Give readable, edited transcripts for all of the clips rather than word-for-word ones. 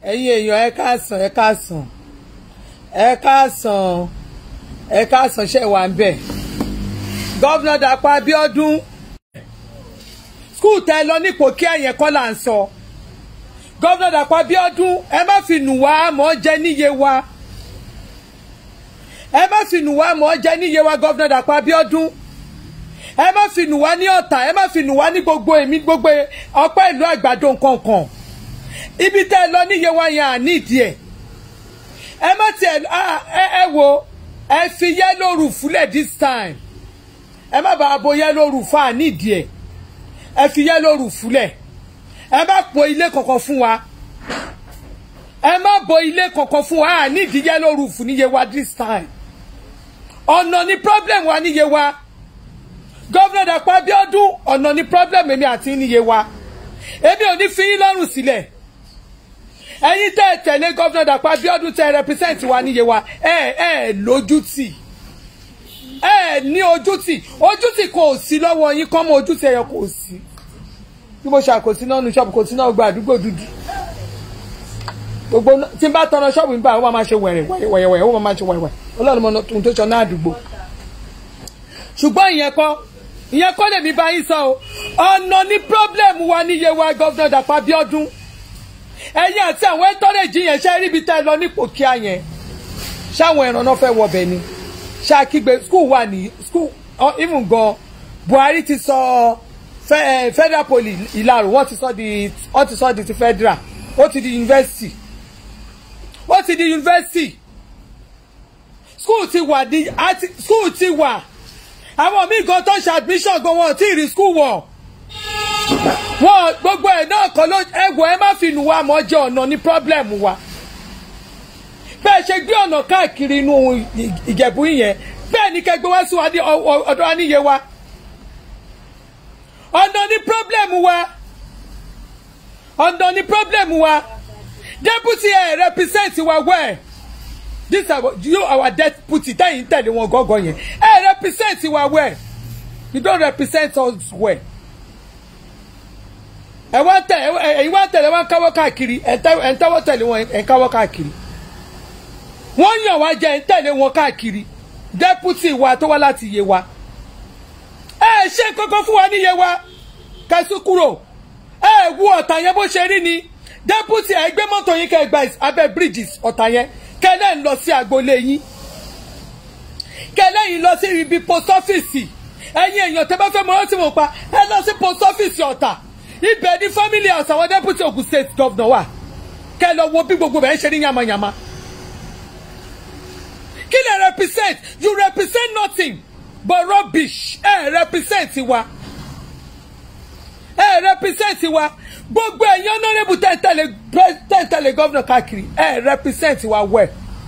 ẹ̀yin èèyàn ẹ káàsán ṣe wà ń bẹ̀. Gọ́vnà Dàpọ̀ Abíọ́dún skul tẹ lọ nípò kí ẹ̀yẹn kọ́ là ń sọ. Gọ́vnà Dàpọ̀ Abíọ́dún ẹ má fi nù wá mọ́ jẹ́ níye wa. Ẹ má fi nù wá mọ́ jẹ́ níye wa Gọ́vnà Dàpọ̀ Abíọ́dún. Ẹ má fi nù wá ní Ọ̀tà, ẹ má fi nù wá ní gbogbo ọpẹ́ ìlú àgbàdo nǹkankan. Ibi tẹ́ lọ níye wa yẹn àníìdí ẹ̀. Ẹ má tiẹ̀ ẹ wo ẹ fi yellow roof lẹ̀ this time. Ẹ má bàa bo yellow roof àníìdí ẹ̀. Ẹ fi yellow roof lẹ̀. Ẹ má po ilé kankan fún wa. Ẹ má bo ilé kankan fún wa àníìdí yellow roof níye wa this time. Ọ̀nà ni problem wa níye wa. Gọ́vnà Dàpọ̀ Abíọ́dún ọ̀nà ni problem èmi àti níye wa. Èmi ò ní fi yín lọ́rùn sílẹ̀. Ẹ̀yin tẹ́ tẹ̀lé Gọ́vnà Dàpọ̀ Abíọ́dún tẹ́ represent wa níye wa lójútì. Ní ojútì kò sí lọ́wọ́ yín kọ́ mọ́ ojútì ẹ̀yọ kò sí. Bí mo ṣàkóso náà nu ṣọ́ọ̀bù kò sí náà gba àdúgbò dúdú. Gbogbo tí n bá tọrọ ṣọ́ọ̀bù nípa àwọn máa ṣe wẹ̀rẹ̀ ó máa ṣe wẹ̀rẹ̀ Ọlọ́run mọ̀ tó ń tó ṣọ náà àdúgbò. Ṣùgbọ́n ìyẹn kọ́ lèmi bá yín sọ o. Ọ̀nà ní problem wa níye wa Gọ́vnà Dàpọ̀ Abíọ́dún. Ẹ̀yin àti àwọn ẹ̀tọ́rẹ̀jì yẹn ṣe rí ibi tá ẹ lọ nípò kíá yẹn. Ṣáwọn ẹ̀ràn náà fẹ́ wọbẹ̀ ni. Ṣàkígbe school wà ní school even gan Buhari ti sọ federal poli Ìlarò wọ́n ti sọ di ti federal ó ti di university. School ti wà àwọn míì gan tó ṣe admission gan wọn tí ì rí school wọ̀ wọn gbogbo ẹ̀ náà kọ́ ló ẹ má fi nù wá mọ́ jẹ́ ọ̀nà ní problem wa bẹ́ẹ̀ ṣe gbé ọ̀nà káàkiri inú Ìjẹ̀bú yẹn bẹ́ẹ̀ ni kẹgbẹ́ wá sí wa ní ọ̀dọ̀ wa níye wa ọ̀nà ní problem wa deputy represent wa well. This our deputy tẹ́yìn tẹ̀lé wọn gọ́gọ́ yẹn represent wa well. You don't represent us well. Ẹ̀yin wá tẹ̀lé wọn káwọ́ káàkiri ẹ̀ ń tẹ́wọ́ tẹ̀lé wọn ẹ̀ ń káwọ́ káàkiri. Wọ́n yàn wá jẹ́ ń tẹ̀lé wọn káàkiri deputy wa tó wá láti yé wa. Ṣé kọ́kọ́ fún wa níye wa kẹ́sù kúrò. Wú Ọ̀tà yẹn bó ṣe rí ni deputy gbé mọ́tò yín kẹ́ gba abẹ́ bridges Ọ̀tà yẹn. Kẹ́lẹ́ ń lọ sí agboolé yín kẹ́lẹ́ yìí lọ sí ibi post office ẹ̀yin èèyàn tẹ́ bá fẹ́ mọ́ ọ́sìn mọ́ pa ẹ lọ sí post office Ọ̀tà ibẹ̀ ní family house àwọn deputy Ogun State governor wà kẹ́ lọ wo bí gbogbo bẹ́ẹ̀ ṣe ní yamayama kí lè represent you represent nothing but rubbish represent wa gbogbo ẹ̀yin honourable tẹ̀ntẹ̀lẹ̀ governor káàkiri represent wa well.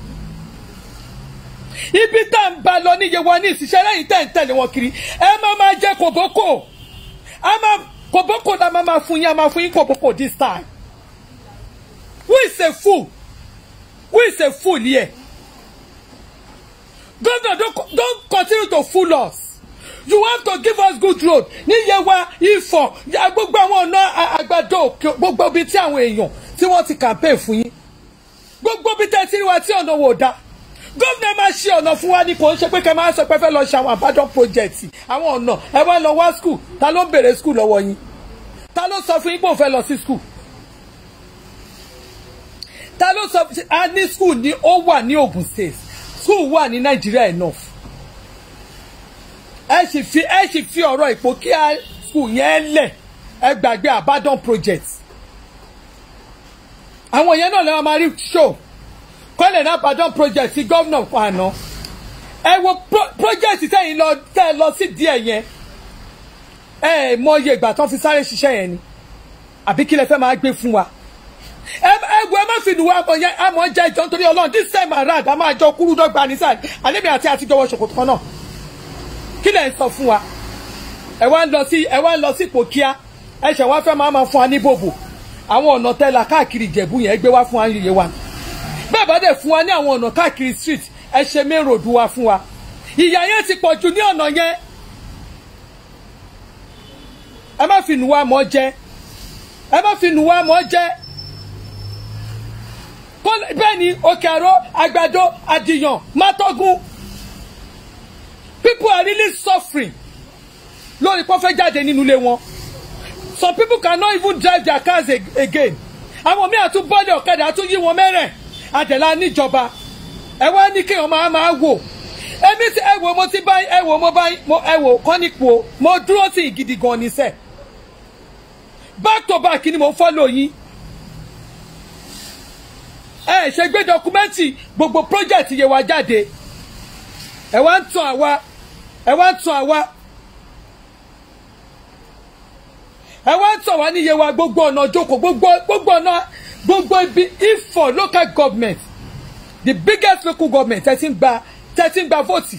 Ibi tá ń ba lọ níye wa ní ìṣiṣẹ́ lẹ́yìn tẹ̀ntẹ̀lẹ̀ wọn kiri máa jẹ́ kòbókò kòbókò la máa fún yín kòbókò this time. Who is a fool here? Governor don't continue to fool us. You have to give us good road níye wa Ifọ̀ gbogbo àwọn ọ̀nà àgbàdo gbogbo bíi tí àwọn èèyàn tí wọ́n ti campaign fún yín gbogbo bíi tẹ́tí wa tí ọ̀nà wò dá gómìnà máa ṣe ọ̀nà fún wa ní kò ń ṣe pé kẹ́ máa sọ pé fẹ́ lọ ṣe àwọn àbádọ́ project àwọn ọ̀nà ẹ wá lọ wá school ta ló ń bèrè school lọ́wọ́ yín ta ló sọ fún yín pé òun fẹ́ lọ sí school ta ló sọ a ní school ní ó wà ní Ogun State school wà ní Nigeria enough. Ẹ sì fi ọ̀rọ̀ ipò kí a school yẹn lẹ̀ ẹ gbàgbé àbádọ́n project. Àwọn yẹn náà lè máa rí show kọ́lẹ̀ náà àbádọ́n project sí gómìnà kan àná. Ẹ wo project tẹ́ lọ sí díẹ̀ yẹn mọ iye ìgbà tán fi sáré ṣiṣẹ́ yẹn ni àbí kí lẹ fẹ́ máa gbé fún wa. Ẹ má fi nù wá àmọ́ jẹ́ ìjọ nítorí Ọlọ́run this time around a máa jọ kúrú dọ́gba ní sáà àlébi àti àtijọ́ ṣòkòtò kan náà. Kí lẹ ń sọ fún wa ẹ wá ń lọ sí ipò kíá ẹ ṣe wá fẹ́ máa fún wa ní bòbò àwọn ọ̀nà tẹ́lá káàkiri Ìjẹ̀bú yẹn gbé wá fún wa yìí wa bẹ́ẹ̀ bá dẹ̀ fún wa ní àwọn ọ̀nà káàkiri street ẹ ṣe main road wa fún wa ìyà yẹn ti pọ̀ jù ní ọ̀nà yẹn ẹ má fi nù wá mọ́ jẹ́ bẹ́ẹ̀ ni Òkè Àró, Àgbàdo, Àdìyàn, Mátógún. People are really suffering lórí pé wọ́n fẹ́ jáde nínú ilé wọn. Some people cannot even drive their cars again. Àwọn míì àtún bọ́ọ̀lì ọ̀kadà àtún yí wọn mẹ́rẹ̀ àdẹ̀lá níjọba. Ẹ wá ní kéèyàn máa wò. Èmi ti ẹ wò mo ti bá ẹ wò mo bá ẹ wò kọ́ nípò mo dúró sí ìgidì gan ni sẹ́. Back to back ni mo follow yín. Ẹ ṣe gbé dọkumẹ́ntì gbogbo project yẹ wá jáde. Ẹ wá ń tún àwa. Ẹ wá ń tún àwa. Ẹ wá ń tún àwa níye wa gbogbo ọ̀nà jókòó gbogbo ọ̀nà gbogbo ibi Ifọ̀ local government the biggest local government tẹ́tí ń gba vote.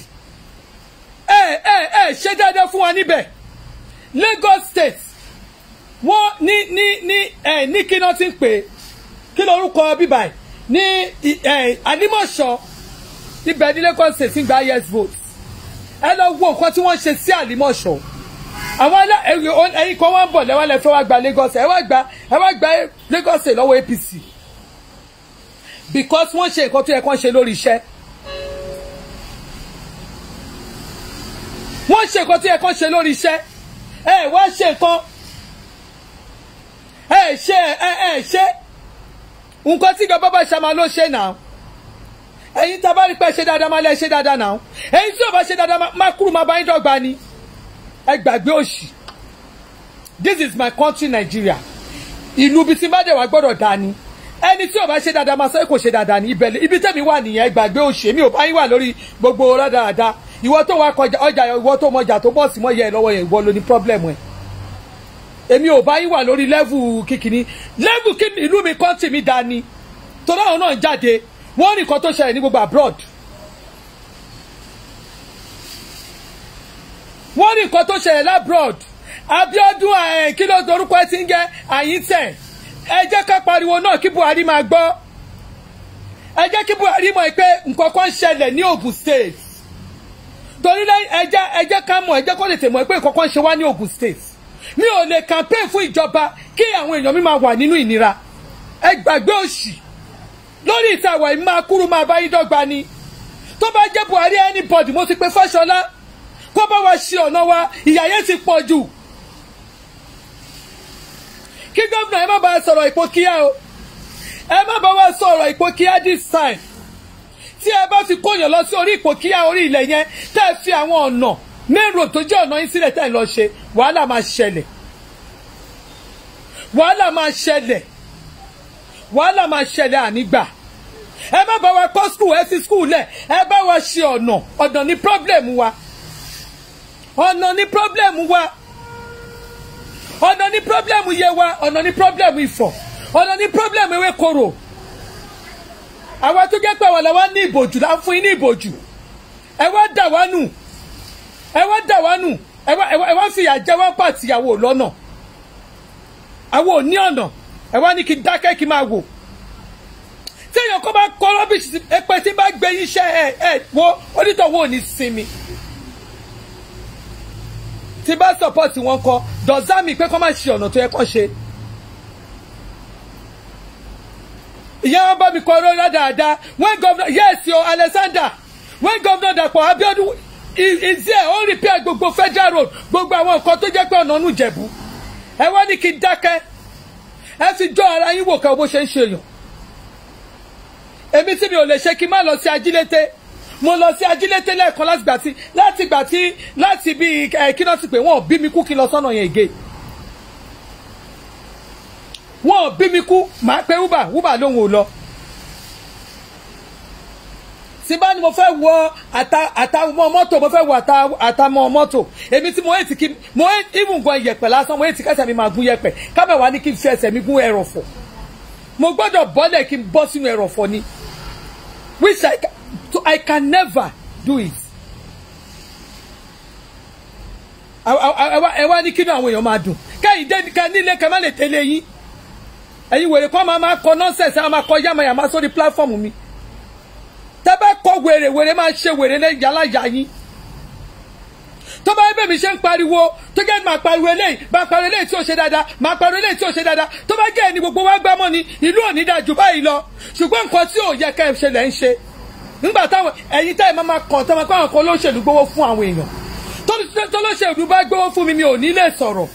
Ṣé dáadáa fún wa níbẹ̀. Lagos state wọ́n ní kí náà ti ń pè kí lórúkọ bíbáyìí ní Àlímọ̀ṣọ́ ibẹ̀ ní Lagos state ń gba yes vote. Ẹ lọ wo nǹkan tí wọ́n ṣe sí Àlímọ̀ṣọ́. Àwọn ẹ̀yin kan wá ń bọ̀ lẹ́wọ́n lẹ́fẹ́ wá gba Lagos ẹ wá gba Lagos state lọ́wọ́ APC because wọ́n ṣe nǹkan tó yẹ kán ṣe lórí iṣẹ́. Wọ́n ṣe nǹkan tó yẹ kán ṣe lórí iṣẹ́. Ẹ wá ṣe nǹkan ṣe nǹkan tí ìjọba bá ṣe máa ló ṣe náà. Ẹ̀yin tá a bá rí pé ṣe dáadáa máa lẹ́ ṣe dáadáa náà. Ẹ̀yin tí ò bá ṣe dáadáa máa kúrò máa bá yín dọ́gba ni. Ẹ gbàgbé òṣì. This is my country Nigeria. Ìlú ibi tí bá dẹ̀ wá gbọ́dọ̀ dá ni. Ẹni tí ò bá ṣe dáadáa máa sọ kò ṣe dáadáa ní ibẹ̀ ibi tẹ́mi wà nìyẹn. Ẹ gbàgbé òṣì. Èmi ò bá yín wà lórí gbogbo dáadáa. Ìwọ tó wá kọjá ọjà ìwọ tó mọjà tó bọ́ọ̀sì mọ́ yẹ ẹ lọ́wọ́ yẹn ìwọ ló ní problem ẹ̀. Èmi ò bá yín wà lórí level kíkìní. Level kí ìlú mi country mi dá ni. Torí àwọn náà jáde wọ́n rí nǹkan tó ṣẹlẹ̀ ní gbogbo abroad. Wọ́n rí nǹkan tó ṣẹlẹ̀ labroad. Abíọ́dún kí ló dorúkọ ẹ ti ń jẹ́ Àyìntẹ̀. Ẹ jẹ́ ká pariwo náà kí Buhari máa gbọ́. Ẹ jẹ́ kí Buhari mọ̀ pé nǹkan kan ṣẹlẹ̀ ní Ogun State. Torí ẹ jẹ́ ká mọ̀ ẹ jẹ́ kó lè tẹ̀ mọ̀ pé nǹkan kan ṣe wá ní Ogun State. Mi ò lè campaign fún ìjọba kí àwọn èèyàn mi máa wà nínú ìnira. Ẹ gbàgbé òṣì. Lórí ìtawà yìí máa kúrú máa bá yín dọ́gba ni. Tó bá jẹ́ Buhari anybody mo ti pe Fáṣọlá kó bá wa ṣe ọ̀nà wa ìyà yẹn ti pọ̀ jù. Kí gómìnà ẹ má bá sọ̀rọ̀ ipò kíá o. Ẹ má bá wa sọ̀rọ̀ ipò kíá this time. Tí ẹ bá fi kóyàn lọ sí orí ipò kíá orí ilẹ̀ yẹn tẹ́ ẹ fi àwọn ọ̀nà main road tó jẹ́ ọ̀nà yín sílẹ̀ tẹ́ ẹ lọ ṣe wàhálà máa ṣẹlẹ̀. Wàhálà máa ṣẹlẹ̀. Wàhálà máa ṣẹlẹ̀ ànígbà. Ẹ má bá wa kọ́ school ẹ fi school lẹ̀ ẹ bá wa ṣe ọ̀nà ní problem wa. Ọ̀nà ní problem wa. Ọ̀nà ní problem Yewa, ọ̀nà ní problem Ifọ̀, ọ̀nà ní problem Ewékòró. Àwa tó jẹ́ pé àwọn làwa ní ìbòjú là ń fún yín ní ìbòjú. Ẹ wá dà wá nù. Ẹ wá dà wá nù. Ẹ wá fìyà jẹ wá pàtìyàwó lọ́nà. Àwọn ò ní ọ̀nà. Ẹ wá ní kí n dákẹ́ kí n máa wò. Tí èèyàn kọ́ bá kọ́ rọ́bìṣì ẹ̀pẹ́ tí bá gbé yín iṣẹ́ wo onítọ̀wọ́ ò ní sinmi. Tí bá support wọn kọ dọ̀zá mi pé kọ́ máa ṣe ọ̀nà tó yẹ kọ́ ṣe. Ìyá wọn bá mi kọ ọ̀rọ̀ dáadáa when governor yes yo Alexander when governor Dàpọ̀ Abíọ́dún is there ó repair gbogbo federal road gbogbo àwọn nǹkan tó jẹ́ pé ọ̀nà ọ̀nù Ìjẹ̀bú. Ẹ wá ní kí n dákẹ́ ẹ fi jọ ara yín wò ká bó ṣe ń ṣe èèyàn. Èmi tí mi ò lè ṣe kí n má lọ sí Ajílété mo lọ sí Ajílété lẹ́ẹ̀kan láti bí kí náà ti pè wọ́n bí mi kú kí n lọ sọ́nà yẹn ègé. Wọ́n bí mi kú màá pé Uber lóhun ò lọ. Tí bá ní mo fẹ́ wọ àtàmọ́ mọ́tò mo fẹ́ wọ àtàmọ́ mọ́tò èmi tí mo hate kí mo even gan iyẹ̀pẹ̀ lásán mo hate kẹ́sẹ̀ mi máa gún yẹ̀pẹ̀ kábẹ̀ wá ní kí n fi ẹsẹ̀ mi gún ẹrọ̀fọ̀ mo gbọ́dọ̀ bọ́lẹ̀ kí n bọ́ sínú ẹrọ̀fọ̀ ni which I can never do it. Ẹ wá ní kí ni àwọn èèyàn máa dùn kẹ́yìn dé kẹ́ nílé kẹ́ má lè tẹ̀lé yín ẹ̀yin wèrè kọ́ máa kọ nọ́ọ̀sẹ̀sì àwọn máa kọ yàmàyàmá sórí pílátọ́ọ̀mù mi. Tẹ́ bá kọ wèrè máa ṣe wèrè lẹ́yìn yálàyà yín. tó bá bẹ́ẹ̀ mi ṣe ń pariwo tó jẹ́ máa pariwo eléyìí máa pariwo eléyìí tí ò ṣe dáadáa máa pariwo eléyìí tí ò ṣe dáadáa tó bá jẹ́ ẹni gbogbo wa gbámọ́ ni ìlú ò ní dáa jù báyìí lọ ṣùgbọ́n nǹkan tí ò yẹ ká ẹ ṣe lẹ́ ń ṣe nígbà táwọn ẹ̀yin táyì máa kàn tó máa kọ́ àwọn kan olóṣèlú gbówó fún àwọn èèyàn tó lóṣèlú bá gbówó fún mi mi ò ní lè sọ̀rọ̀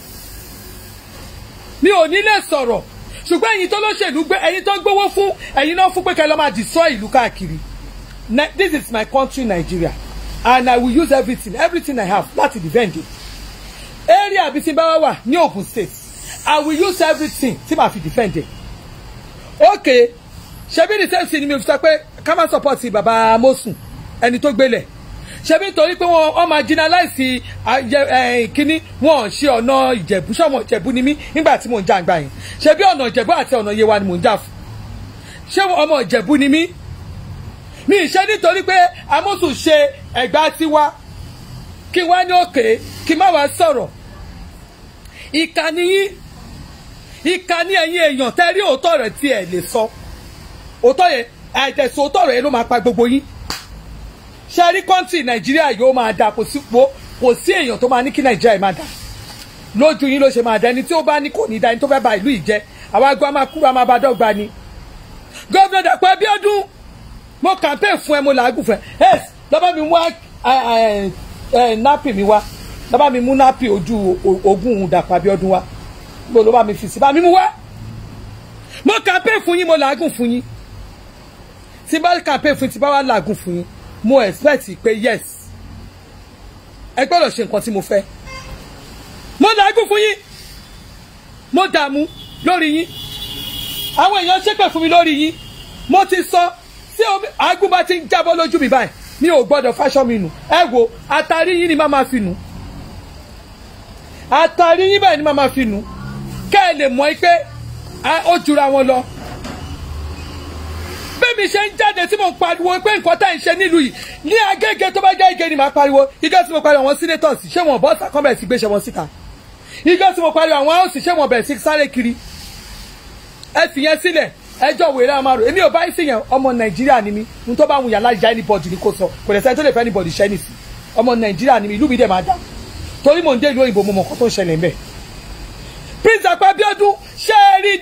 ṣùgbọ́n ẹ̀yin tó lóṣèlú gbé ẹ̀yin tó gbówó fún ẹ̀yin náà fún pé kẹ́ lọ́ máa destroy ìlú káàkiri. This is my country, Nigeria, and I will use everything I have láti defend it. Area bí tí n bá wà ní Ogun State, I will use everything tí màá fi defend it. Okay, ṣebí the same thing ni mi fi sọ pé ká má support bàbá Mosun ẹni tó gbélẹ̀. Ṣebí torí pé wọ́n marginalize kíní wọ́n ṣe ọ̀nà Ìjẹ̀bú ṣọ́mọ Ìjẹ̀bú ni mí nígbà tí mò ń jà àgbà yẹn. Ṣebí ọ̀nà Ìjẹ̀bú àti ọ̀nà Yewa ni mò ń jà fún. Ṣé ọmọ Ìjẹ̀bú ni mí? Mi ṣe nítorí pé Amosun ṣe Ẹ̀gbá tiwa kí wá ní òkè kí má wá sọ̀rọ̀. Ìkànnì ẹ̀yin èèyàn tẹ́ rí òótọ́ rẹ̀ tí ẹ̀ lè sọ. Òótọ́ yẹn àìtẹ̀sọ òótọ́ rẹ̀ ló máa pa gbogbo yín. Ṣé rí kọ́ńtì Nàìjíríà yóò máa dà kò sí èèyàn tó máa ní kí Nàìjíríà máa dà. Lójú yín ló ṣe máa dá ẹni tí ó bá ní kò ní dá ẹni tó fẹ́ ba ìlú yìí jẹ́. Àwa agbó máa kúrò máa bá dọ́gba ni. Gómìnà Dàpọ̀ Abíọ́dún mo campaign fún ẹ mo làágùn fún ẹ yes lọ́ba mi mú nápì mi wá lọ́ba mi mú nápì ojú Ògún Dàpọ̀ Abíọ́dún wá gbọ́dọ̀ lọ́ba mi fi sí bá mi mú wá mo campaign fún yín mo làágùn fún yín tí bá campaign fún yín tí bá wà làágùn fún yín mo expect pé yes ẹ gbọ́dọ̀ ṣe nǹkan tí mo fẹ́ mo làágùn fún yín mo dààmú lórí yín àwọn èèyàn ṣépè fún mi lórí yín mo ti sọ tí agún bá ti ń jábọ́ lójú mi báyìí mi ò gbọ́dọ̀ fáṣọ mi nù ẹ wo àtàrí yín ni má máa fi nù àtàrí yín báyìí ni má máa fi nù kẹ́ ẹ lè mọ̀ pé ó jura wọn lọ bẹ́ẹ̀ mi ṣe ń jáde tí mo ń pariwo pé nǹkan tá à ń ṣe nílùú yìí ní Agége tó bá jẹ́ Ige ni màá pariwo ìjọ tí mo pariwo àwọn senators ṣé wọn bọ́ọ̀sì àkọ́bẹ̀ sí gbéṣẹ́ wọn síta ìjọ tí mo pariwo àwọn house ṣé wọn bẹ̀rẹ̀ sí sáré kiri ẹ fi yẹn sílẹ̀ ẹjọ́ wèrè àmàrò èmi ò bá yín sí yẹn ọmọ Nàìjíríà ni mí n tó bá wù yàrá ìjà anybody ni kò sọ kò lè sẹ́ni tó lè fẹ́ anybody ṣẹ́ nìsí ọmọ Nàìjíríà ni mí ìlú mi dẹ̀ máa dà torí mò ń dé ìlú òyìnbó mo mọ̀ nǹkan tó ń ṣẹlẹ̀ ńbẹ̀. Prince Dàpọ̀ Abíọ́dún ṣe rí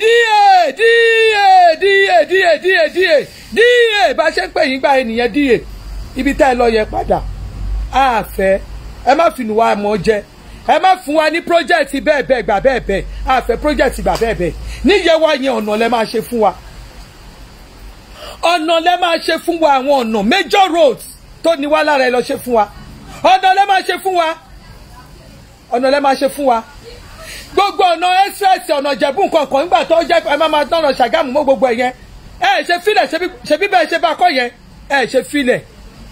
díè bá ṣe ń pè yín gbà ènìyàn díè ibi tá ẹ lọ yẹ padà àfẹ́ ẹ má fi nù wá mọ́ jẹ ẹ má fún wa ní project bẹ́ẹ̀ gbà bẹ́ẹ̀ àfẹ́ project gbà bẹ́ẹ̀ níyẹn wá yẹn ọ̀nà lẹ máa ṣe fún wa ọ̀nà lẹ máa ṣe fún wa àwọn ọ̀nà major roads tó ní wá lára ẹ lọ ṣe fún wa ọ̀nà lẹ máa ṣe fún wa ọ̀nà lẹ máa ṣe fún wa gbogbo ọ̀nà express ọ̀nà Ìjẹ̀bú nǹkan nígbà tó jẹ́ ẹ máa tọ̀nà Ṣàgámù mọ́ gbogbo ẹ̀yẹn ẹ ṣe filẹ̀ ṣe bí bẹ́ẹ̀ ṣe bá kọ́ yẹn ẹ ṣe filẹ̀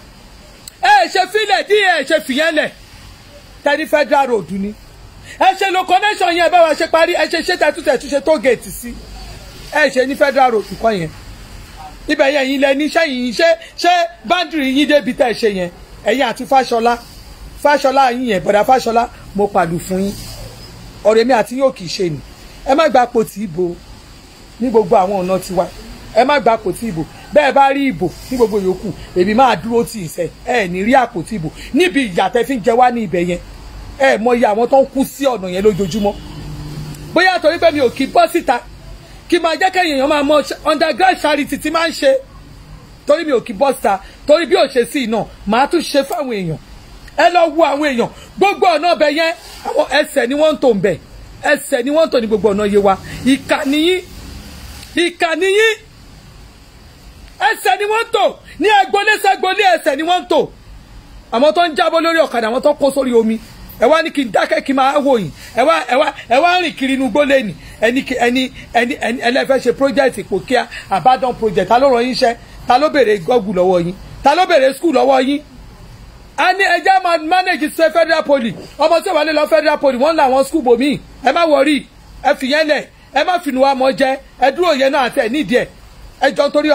díẹ̀ ẹ ṣe fìyẹn lẹ̀ tẹ́lí federal road ni ẹ ṣe lo connection yẹn bá wa ṣe parí ẹ ṣe tẹ́túṣe tó gate sí ẹ ṣe ní federal road kọ́ yẹn ibẹ̀ yẹn yín lẹ ní sẹ́yìn ṣé boundary yín débi tẹ́ ẹ ṣe yẹn ẹ̀yin àti Fáṣọlá yín yẹn bọ̀dà Fáṣọlá mo pàlù fún yín ọ̀rẹ́ mi àti yóò kì í ṣe ni ẹ má gba àpótí ìbò ní gbogbo àwọn ọ̀nà tiwa ẹ má gba àpótí ìbò bẹ́ẹ̀ bá rí ìbò ní gbogbo yòókù èmi máa dúró tì í sẹ́ ẹ ní rí àpótí ìbò níbi ìyàtẹ̀ fi ń jẹ wá ní ibẹ̀ yẹn ẹ mọ iye àwọn tó ń kú sí ọ̀nà yẹn lójoojúmọ́ bóyá torí pé mi ò kì í bọ́ síta kí máa jẹ́ kẹ́yìn èèyàn máa mọ underground charity tí máa ń ṣe torí mi ò kì í bọ́ síta torí bí ò ṣe sí iná màá tún ṣe fáwọn èèyàn ẹ lọ wo àwọn èèyàn gbogbo ọ̀nà ọbẹ̀ yẹn àwọn ẹsẹ̀ ni wọ́n ń tò ń bẹ̀ ẹsẹ̀ ni wọ́n ń tò ní gbogbo ọ̀nà Yewa ìkànnì yín ẹsẹ̀ ni wọ́n ń tò ní agbolé sẹ́gbolé ẹsẹ̀ ni wọ́n ń tò àwọn tó ń jábọ́ lórí ọ̀kadà àwọn tó kó sórí omi ẹ wá ní kí n dákẹ́ kí n máa wò yín ẹ wá rìn kiri inú gbólé ni ẹni ẹlẹ́fẹ́ ṣe project Ìpòkíà Àbádàn project ta ló ràn yín iṣẹ́ ta ló béèrè gọ́ọ̀gù lọ́wọ́ yín ta ló béèrè skul lọ́wọ́ yín a ní ẹjẹ́ máa manage ṣe federal poly ọmọ tí ò wá lè lọ federal poly wọ́n làwọn skul bòmíì ẹ má wọrí ẹ fìyẹn lẹ̀ ẹ má fìnnú wa mọ́ jẹ ẹ dúró yẹn náà àtẹ nídìí ẹ jọ nítorí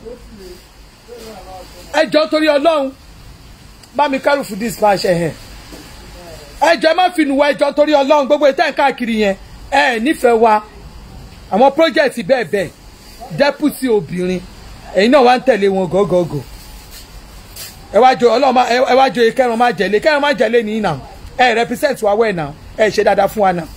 Ọlọ́run bá mi kárù fún dis máa ṣe hẹn ẹjọ má fi nù wá ẹjọ torí Ọlọ́run gbogbo ìtẹ́ káàkiri yẹn ẹ nífẹ̀ẹ́ wa àwọn project bẹ́ẹ̀ deputy obìnrin ẹ̀yin náà wá ń tẹ̀lé wọn gọ́gọ́gọ́ ẹ wá jọ Ọlọ́run ẹ wá jọ kẹrin má jẹ̀lé nìyí náà ẹ represent wa wẹ̀ náà ẹ ṣe dáadáa fún wa náà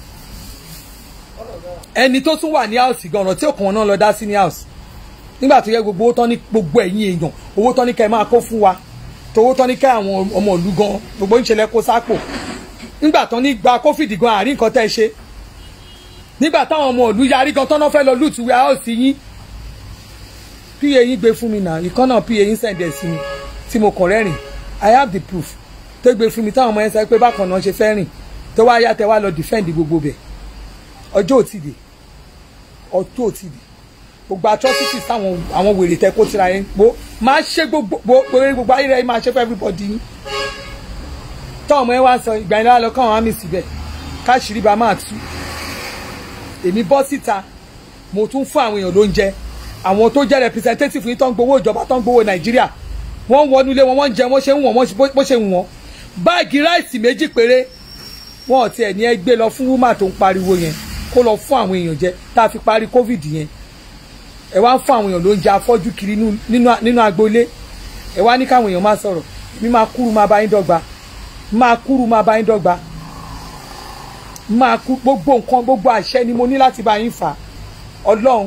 ẹni tó tún wà ní house gan-an tí òkàn náà lọ dá sí ní house nígbà tó yẹ gbogbo owó tán ní gbogbo ẹ̀yìn èèyàn owó tán ní kẹ́ ẹ máa kó fún wa tówó tán ní kẹ́ àwọn ọmọ ìlú gan gbogbo ń ṣẹlẹ̀ kó sápò nígbà tán ní gba covid gan àárín nǹkan tẹ́ ẹ ṣe nígbà táwọn ọmọ ìlú yarí gan tán náà fẹ́ lọ lùtù wẹ́ house yín pa yín gbé fún mi náà ìkan náà pa yín sẹ̀ǹdẹ̀ sí mi tí mo kàn rẹ́rìn I have the proof tó gbé fún mi táwọn ọmọ yẹn sọ pé bákan náà ṣe fẹ́ rìn tó wá yá tẹ wá lọ defend gbogbo bẹ̀ ọjọ́ òtìdè ọjọ́ òtìdè gbogbo atrocities táwọn àwọn wèrè tẹ kó tira yẹn gbó máa ṣe gbogbo ayé rẹ máa ṣe fún everybody yín táwọn ọmọ yẹn wá sọ ìgbà yẹn lọ́wọ́ lọ káwọn àmì síbẹ̀ káṣírí bá máa tú èmi bọ́ síta mo tún fún àwọn èèyàn lóúnjẹ àwọn tó jẹ́ representative yìí tó ń gbowó ìjọba tó ń gbowó Nàìjíríà wọ́n wọnú ilé wọn wọ́n ń jẹ wọ́n ṣe ń wọ̀n bó ṣe ń wọ̀n báàgì ráìsì méjì péré wọn ò tiẹ̀ ní ẹ gbé lọ fún wúmà tó ń pariwo yẹn kó lọ fún àwọn èèyàn jẹ tá a fi parí covid yẹn ẹ wá ń fún àwọn èèyàn lóúnjẹ afọ́jú kiri nínú agboolé ẹ wá ní káwọn èèyàn máa sọ̀rọ̀ mi máa kúrú máa bá yín dọ́gba máa kúrú máa bá yín dọ́gba máa kú gbogbo nǹkan gbogbo àṣẹ ni mo ní láti bá yín fà Ọlọ́run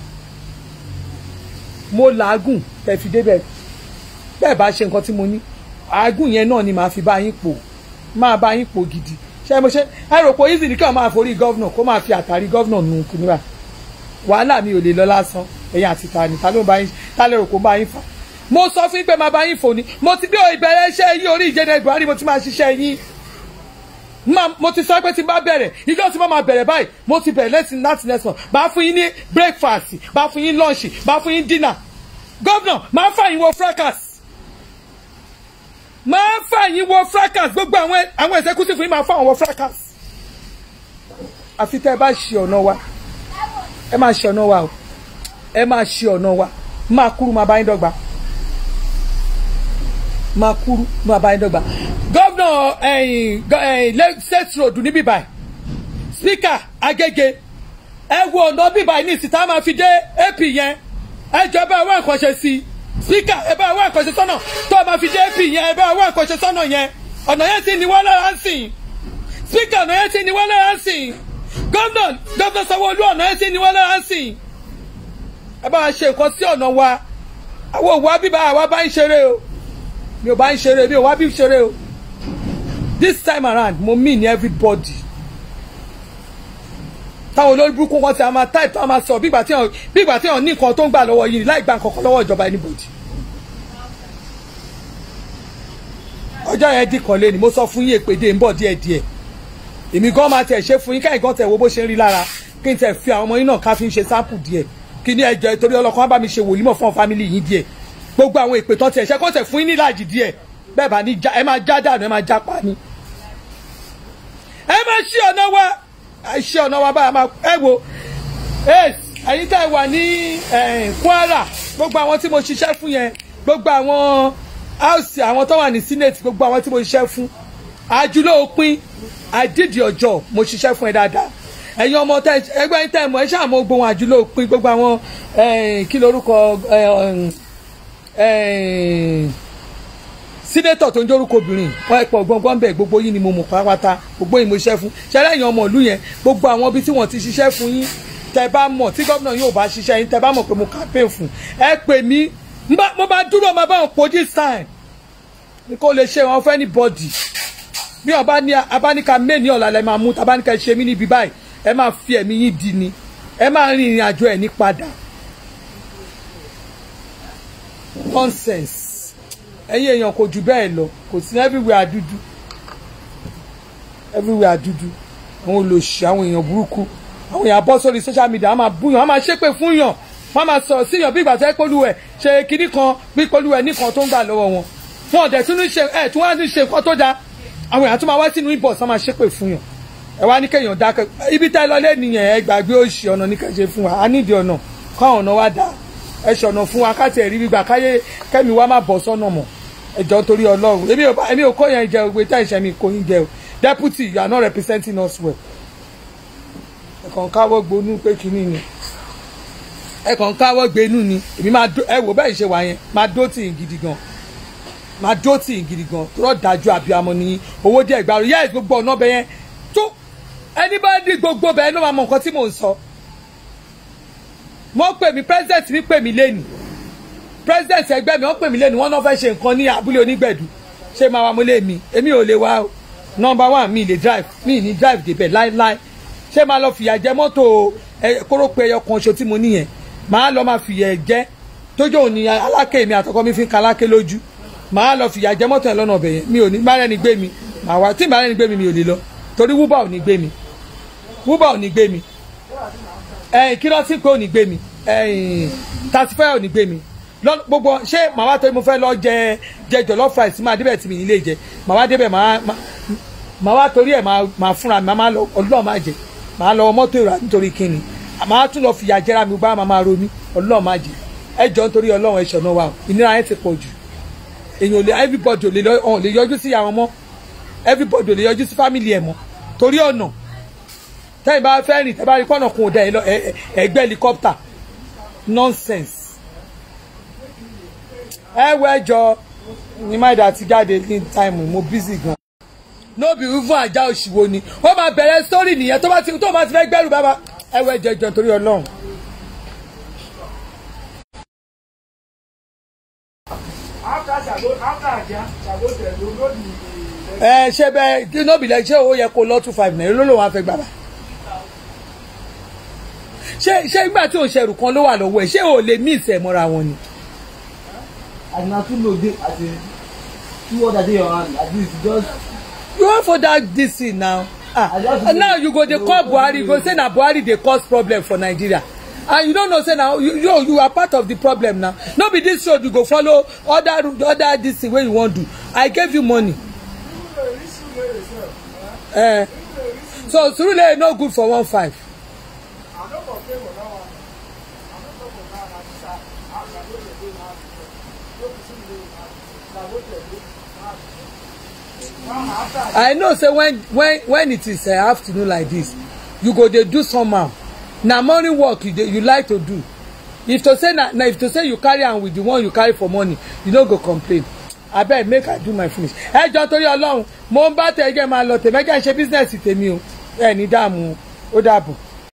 mo làágùn tẹ́ fi débẹ̀ bẹ́ẹ̀ bá ṣe nǹkan tí mo ní àágùn yẹn náà ni màá fi bá yín pò máa bá yín pò gidi ṣé mo ṣe ẹ rò pé easy ní kí wọ́n máa forí gọ́vnà kó máa fi àtàrí gọ́vnà nù kúnúrà wàhálà mi ò lè lọ lásán ẹ̀yin àti tani ta ló bá yín ta lè rò kó bá yín fà mo sọ fún yín pé máa bá yín fò ní mo ti bí ìbẹ̀rẹ̀ iṣẹ́ yín orí ìjẹ́dẹ̀ Buhari mo ti máa ṣiṣẹ́ yín mo ti sọ pé tí n bá bẹ̀rẹ̀ ìjọ tí mo máa bẹ̀rẹ̀ báyìí mo ti bẹ̀rẹ̀ láti next month bá fún yín ní breakfast bá fún yín lunch bá fún yín dinner gọ́vnà máa fà yín wo fracas máa fà yín wo fracas gbogbo àwọn executive yín máa fà wọ́n wo fracas àfi tẹ́ ẹ bá ṣe ọ̀nà wa ẹ máa ṣe ọ̀nà wa o ẹ máa ṣe ọ̀nà wa máa kúrú máa bá yín dọ́gba máa kúrú máa bá yín dọ́gba gọ́vnà state road níbí báyìí speaker Agége ẹ wo ọ̀nà bíbá yìí ní ìsìta máa fi dé AP yẹn ẹ jọ ẹ bá wá nǹkan ṣe sí speaker ẹ bá wá nǹkan ṣe sọ́nà tó máa fi dé AP yẹn ẹ bá wá nǹkan ṣe sọ́nà yẹn ọ̀nà yẹn ti ní wọ́n lára ń sìn speaker ọ̀nà yẹn ti ní wọ́n lára ń sìn gọ́vnà Sanwó-Olú ọ̀nà yẹn ti ní wọ́n lára ń sìn ẹ bá wa ṣe nǹkan sí ọ̀nà wa àwọn òwò bíbá àwa bá ń ṣeré o mi ò bá ń ṣeré mi ò wá bí ṣeré o this time around mo mean everybody táwọn olórí burúkú wọn ti a máa type tó a máa sọ bí ìgbà tí wọn ní nǹkan tó ń gbà lọ́wọ́ yìí láì gba nǹkan kan lọ́wọ́ ìjọba anybody ọjọ́ yẹn dì kan lé ni mo sọ fún yín èpèdè ń bọ̀ díẹ̀díẹ̀ èmi gan máa tẹ̀ ṣe fún yín káyìn gan tẹ̀ wo bó ṣe ń rí lára kí n tẹ̀ fi àwọn ọmọ yín náà ká fi ń ṣe sample díẹ̀ kí ní ẹjọ́ torí ọlọ́kan bá mi ṣe wòlímọ̀ fún family yín díẹ̀ gbogbo àwọn èpè tán tẹ̀ ṣe kó tẹ̀ fún yín ní ìlàjì díẹ̀ bẹ́ẹ̀ bá ní ẹ máa já dànù ẹ máa já pa ni ẹ máa ṣí ọ̀nà wa ṣí ọ̀nà wa báyà máa ẹ wo ẹ̀yin tá ẹ wà ní Kwara gbogbo àwọn tí mo ṣiṣẹ́ fún yẹn gbogbo àwọn house àwọn tó wà ní senate gbogbo àwọn tí mo ṣiṣẹ́ fún àjùlọ òpin I did your job mo ṣiṣẹ́ fún ẹ dáadáa ẹ̀yin ọmọ ẹgbẹ́ yín tẹ̀ mọ́ ẹ ṣáà mọ́ gbogbo àjùlọ òpin gbogbo àwọn kí lorúkọ sínétọ̀ tó ń jórúkọ obìnrin wọn ẹ̀pọ̀ gbọ̀ngbọ̀n bẹ̀ gbogbo yín ni mo mọ̀ pátápátá gbogbo yín mo ṣiṣẹ́ fún ṣẹlẹ̀ ẹ̀yin ọmọ ìlú yẹn gbogbo àwọn ibi tí wọ́n ti ṣiṣẹ́ fún yín tẹ bá mọ̀ tí gómìnà yóò bá ṣiṣẹ́ yín tẹ bá mọ̀ pé mo campaign fún ẹ pè mí mo bá dúró mo bá wọn po this time ní kò lè ṣe wọn fẹ́ ní bọ́dì bí wọn bá ní abáníkà mẹ́ni ọ̀la lẹ́ máa mú tabáníkà ṣe mí níbi báyìí ẹ máa fi ẹ̀mí yín di ni ẹ máa rin ìrìn àjò ẹ̀ ní padà nonsense ẹ̀yin èèyàn kò jù bẹ́ẹ̀ lọ kò sí everywhere dúdú àwọn olóṣì àwọn èèyàn burúkú àwọn èèyàn bọ́ sórí social media wọ́n máa búyàn wọ́n máa ṣépè fún yàn wọ́n máa sọ̀rọ̀ síyàn bí ìgbà tẹ́ pólúwẹ̀ ṣe kinní kan bí pólúwẹ̀ nìkan tó ń gbà lọ́wọ́ wọn wọn ò dẹ̀ tún ní ṣe tí wọ́n á ní ṣe nǹkan tó dáa àwọn èèyàn tún máa wá sínú inbox wọ́n máa ṣépè fún yàn ẹ wá ní kéèyàn dákẹ́ ibi tá ẹ lọ lé nìyẹn ẹ gbàgbé òṣì ọ̀nà ní kẹ́ṣe fún wa a nídìí ọ̀nà kọ́ ọ̀nà wa dáa ẹ ṣọ̀nà fún wa káàtì ẹ̀rí gbígbà káyé kẹ́mi wa má bọ̀ sọ́nà mọ́ ẹjọ́ torí Ọlọ́run èmi ò kó yẹn jẹ ògbé tá ìṣẹ́ mi kò yín jẹ o deputy you are not representing us well ẹ̀kàn káwọ́ gbónú pé kínní ni ẹ̀kàn káwọ́ gbénú ni èmi máa ẹ wò bẹ́ẹ̀ ṣe wà yẹn máa dó tì í gidi gan máa dó tì í gidi gan tó rọ̀ dájú abiyamọ ní owó díẹ̀ gbàrú yẹ́ gbogbo ọ̀nà ọbẹ̀ yẹn tó ẹni bá dí gbogbo bẹ́ẹ̀ ló máa mọ nǹkan tí mò ń sọ. wọ́n pè mí president mi pè mí lẹ́nu president ẹgbẹ́ mi wọ́n pè mí lẹ́nu wọ́n náà fẹ́ ṣe nǹkan ní abúlé onígbẹ̀dù ṣé máa wá mọ́lé mi èmi ò lè wá o number one mi lè drive mi ní drive débẹ̀ láíláí ṣé máa lọ fìyà jẹ mọ́tò kórópè ẹyọ kan ṣo tí mo níyẹn máa lọ máa fìyà jẹ tójó òní aláké mi àtọkọ mi fi ń ka aláké lójú máa lọ fìyà jẹ mọ́tò yẹn lọ́nà ọbẹ̀ yẹn mi ò ní bá rẹ́ni gbé mi màá wá tí bá rẹ́ni gbé mi mi ò lè lọ torí wúbà ò ní gbé mi wúbà ò ní gbé mi kí ló sì pé ò ní gbé mi tasifẹ́ ò ní gbé mi gbogbo ṣé màá wá torí mo fẹ́ lọ jẹ jollof rice máa débẹ̀ tí mi nílé jẹ màá wá débẹ̀ màá wá torí ẹ̀ máa fúnra mi máa lọ ọlọ́ọ̀ máa jẹ màá lọ mọ́tò ìrà nítorí kíni màá tún lọ fìyà jẹra mi bá máa ro mi ọlọ́ọ̀ máa jẹ ẹ jọ nítorí ọlọ́run ẹ̀ṣọ́ náà wà ìnira yẹn ti pọ̀ jù èèyàn ò lè everybody ò lè yọjú sí àwọn ọmọ everybody ò lè yọjú sí family ẹ̀ mọ́ torí ọ̀nà tẹ́yìn bá fẹ́ rìn tẹ́ bá rí kọ́nà kún ọ̀dà ẹgbẹ́ helicopter nonsense ẹ wọ ẹjọ ní máìdá ti jáde ní táìmù mo busy gan. nóbì fún àjà òṣìwò ni ó máa bẹ̀rẹ̀ sórí nìyẹn tó bá ti fẹ́ gbẹ́rù bàbá ẹ wọ ẹjọ ìjọ torí ọlọ́run. ṣé bẹ́ẹ̀ kí nóbì lẹ ṣé ó yẹ kó lọ 25 náírà ló lòun á fẹ́ gbàgbà. ṣé ìgbà tí òun ṣẹrù kan ló wà lọ́wọ́ ẹ̀ ṣé ò lè mí ìsẹ̀ mọ́ra wọn ni. And now two load as in 2 other day your hand at least just. You want for that DC now? Now you go dey call Buhari, you go say na Buhari dey cause problem for Nigeria. And you don't know say now you are part of the problem now. No be this road you go follow other this thing wey you wan do. I gave you money. So Surulere no good for 1.5. I know say when it is afternoon like this you go dey do somehow na morning work you like to do if to say you carry am with the one you carry for morning you no go complain abeg make I do my finish ẹ jọ torí Ọlọ́run mo ń bá tẹ ẹgẹ máa lọ tèmẹjẹ ń ṣe business tèmi o ẹ ní dààmú ó dàbọ̀.